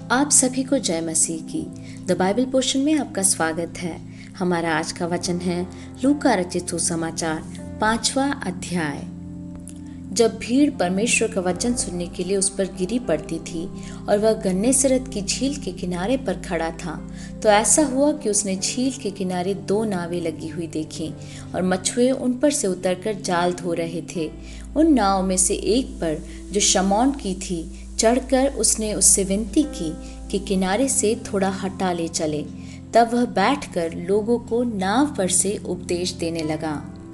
आप सभी को जय मसीह की द बाइबल पोर्शन में आपका स्वागत है। हमारा आज का वचन है लूका रचित सुसमाचार 5वां अध्याय। जब भीड़ परमेश्वर का वचन सुनने के लिए उस पर गिरी पड़ती थी और वह गन्नेसरत की झील के किनारे पर खड़ा था, तो ऐसा हुआ कि उसने झील के किनारे 2 नावें लगी हुई देखी और मछुए उन पर से उतरकर जाल धो रहे थे। उन नावों में से एक पर, जो शमौन की थी, चढ़कर उसने उससे विनती की कि किनारे से थोड़ा हटा ले चले। तब वह बैठकर लोगों को नाव पर से उपदेश देने लगा।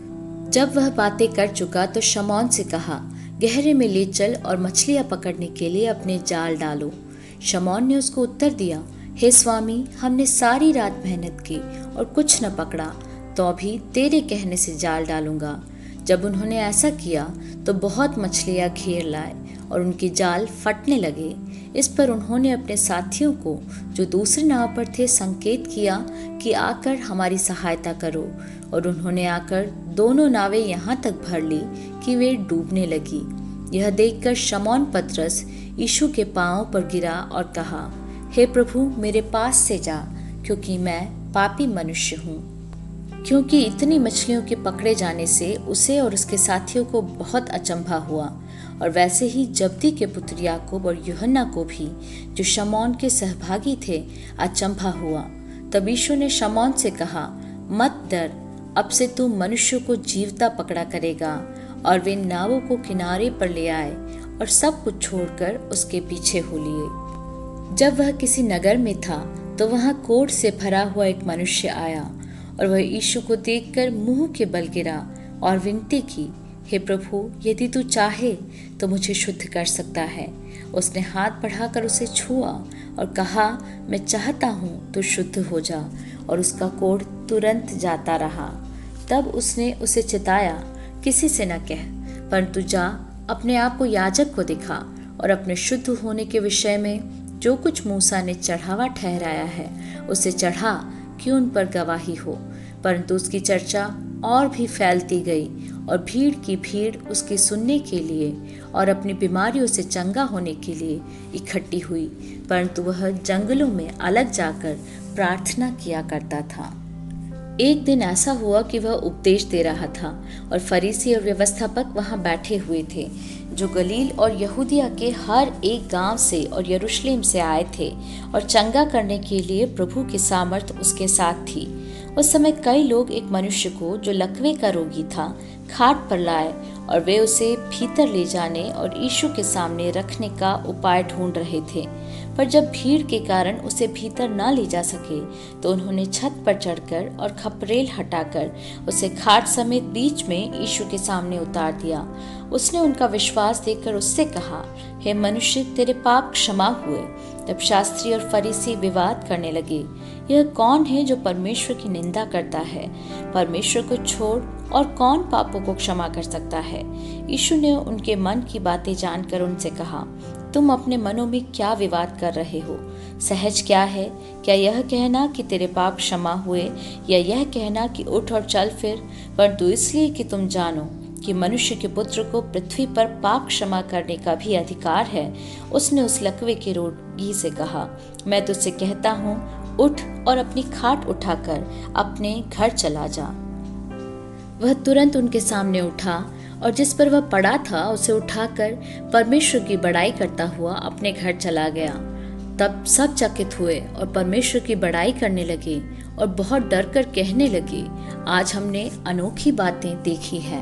जब वह बातें कर चुका तो शमौन से कहा, गहरे में ले चल और मछलियां पकड़ने के लिए अपने जाल डालो। शमौन ने उसको उत्तर दिया, हे स्वामी, हमने सारी रात मेहनत की और कुछ न पकड़ा, तो भी तेरे कहने से जाल डालूंगा। जब उन्होंने ऐसा किया तो बहुत मछलियां घेर लाए और उनके जाल फटने लगे। इस पर उन्होंने अपने साथियों को, जो दूसरी नाव पर थे, संकेत किया कि आकर हमारी सहायता करो, और उन्होंने आकर दोनों नावें यहाँ तक भर ली कि वे डूबने लगी। यह देखकर शमौन पतरस यीशु के पांवों पर गिरा और कहा, हे प्रभु, मेरे पास से जा, क्योंकि मैं पापी मनुष्य हूँ। क्योंकि इतनी मछलियों के पकड़े जाने से उसे और उसके साथियों को बहुत अचंभा हुआ, और वैसे ही जब्दी के पुत्र याकूब और यूहन्ना को भी, जो शमौन के सहभागी थे, अचंभा हुआ। तब यीशु ने शमौन से कहा, मत डर, अब से तू मनुष्यों को जीवता पकड़ा करेगा। और वे नावों को किनारे पर ले आए और सब कुछ छोड़कर उसके पीछे हो लिए। जब वह किसी नगर में था तो वहां कोढ़ से भरा हुआ एक मनुष्य आया, और वह यीशु को देखकर मुंह के बल गिरा और विनती की, हे प्रभु, यदि तू चाहे तो मुझे शुद्ध कर सकता है। उसने हाथ बढ़ाकर उसे छुआ और कहा, मैं चाहता हूँ, तू शुद्ध हो जा। और उसका कोढ़ तुरंत जाता रहा। तब उसने उसे चिताया, किसी से न कह, परंतु जा, अपने आप को याजक को दिखा और अपने शुद्ध होने के विषय में जो कुछ मूसा ने चढ़ावा ठहराया है उसे चढ़ा, कि उन पर गवाही हो। परंतु उसकी चर्चा और भी फैलती गई और भीड़ की भीड़ उसकी सुनने के लिए और अपनी बीमारियों से चंगा होने के लिए इकट्ठी हुई। परंतु वह जंगलों में अलग जाकर प्रार्थना किया करता था। एक दिन ऐसा हुआ कि वह उपदेश दे रहा था और फरीसी और व्यवस्थापक वहां बैठे हुए थे, जो गलील और यहूदिया के हर एक गांव से और यरूशलेम से आए थे, और चंगा करने के लिए प्रभु की सामर्थ उसके साथ थी। उस समय कई लोग एक मनुष्य को, जो लकवे का रोगी था, खाट पर लाए, और वे उसे भीतर ले जाने और यीशु के सामने रखने का उपाय ढूंढ रहे थे। पर जब भीड़ के कारण उसे भीतर न ले जा सके, तो उन्होंने छत पर चढ़कर और खपरेल हटाकर उसे खाट समेत बीच में यीशु के सामने उतार दिया। उसने उनका विश्वास देखकर उससे कहा, हे मनुष्य, तेरे पाप क्षमा हुए। तब शास्त्री और फरीसी विवाद करने लगे, यह कौन है जो परमेश्वर की निंदा करता है? परमेश्वर को छोड़ और कौन पापों को क्षमा कर सकता है? यीशु ने उनके मन की बातें जानकर उनसे कहा, तुम अपने मनों में क्या विवाद कर रहे हो? सहज क्या है? क्या यह कहना कि तेरे पाप क्षमा हुए, या यह कहना कि उठ और चल फिर? परंतु इसलिए कि तुम जानो कि मनुष्य के पुत्र को पृथ्वी पर पाप क्षमा करने का भी अधिकार है। उसने उस लकवे के रोगी से कहा, मैं तुझसे कहता हूँ, उठ और अपनी खाट उठाकर अपने घर चला जा। वह तुरंत उनके सामने उठा, और जिस पर वह पड़ा था उसे उठाकर परमेश्वर की बड़ाई करता हुआ अपने घर चला गया। तब सब चकित हुए और परमेश्वर की बड़ाई करने लगे और बहुत डर कर कहने लगे, आज हमने अनोखी बातें देखी हैं।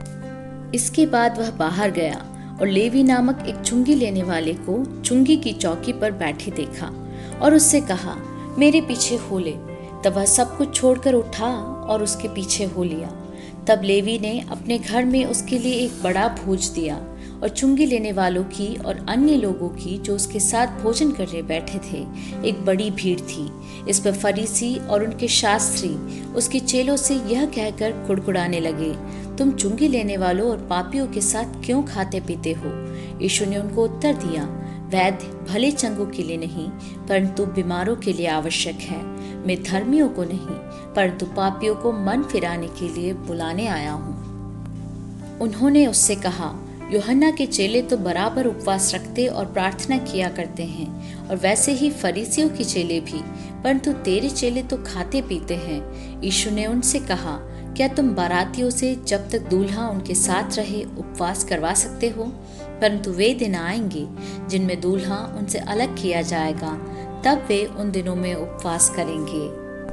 इसके बाद वह बाहर गया और लेवी नामक एक चुंगी लेने वाले को चुंगी की चौकी पर बैठे देखा और उससे कहा, मेरे पीछे हो ले। तब वह सब कुछ छोड़कर उठा और उसके पीछे हो लिया। तब लेवी ने अपने घर में उसके लिए एक बड़ा भोज दिया, और चुंगी लेने वालों की और अन्य लोगों की, जो उसके साथ भोजन करने बैठे थे, एक बड़ी भीड़ थी। इस पर फरीसी और उनके शास्त्री उसके चेलों से यह कहकर कुड़कुड़ाने लगे, तुम चुंगी लेने वालों और पापियों के साथ क्यों खाते पीते हो? यीशु ने उनको उत्तर दिया, वैद्य भले चंगों के लिए नहीं, परंतु बीमारों के लिए आवश्यक है। मैं धर्मियों को नहीं, परंतु पापियों को मन फिराने के लिए बुलाने आया हूँ। उन्होंने उससे कहा, यूहन्ना के चेले तो बराबर उपवास रखते और प्रार्थना किया करते हैं, और वैसे ही फरीसियों के चेले भी, परंतु तेरे चेले तो खाते पीते हैं। यीशु ने उनसे कहा, क्या तुम बारातियों से जब तक दूल्हा उनके साथ रहे उपवास करवा सकते हो? परंतु वे दिन आएंगे जिनमें दूल्हा उनसे अलग किया जाएगा, तब वे उन दिनों में उपवास करेंगे।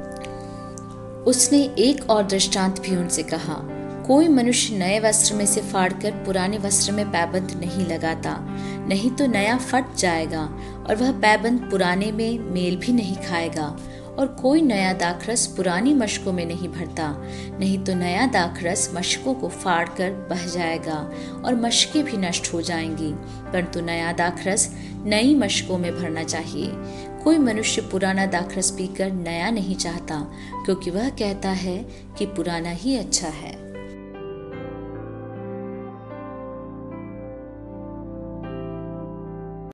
उसने एक और दृष्टांत भी उनसे कहा, कोई मनुष्य नए वस्त्र में से फाड़कर पुराने वस्त्र में पैबंद नहीं लगाता, नहीं तो नया फट जाएगा और वह पैबंद पुराने में मेल भी नहीं खाएगा। और कोई नया दाखरस पुरानी मशकों में नहीं भरता, नहीं तो नया दाखरस मशकों को फाड़कर बह जाएगा और मशकें भी नष्ट हो जाएंगी, परंतु नया दाखरस नई मशकों में भरना चाहिए। कोई मनुष्य पुराना दाखरस पीकर नया नहीं चाहता, क्योंकि वह कहता है कि पुराना ही अच्छा है।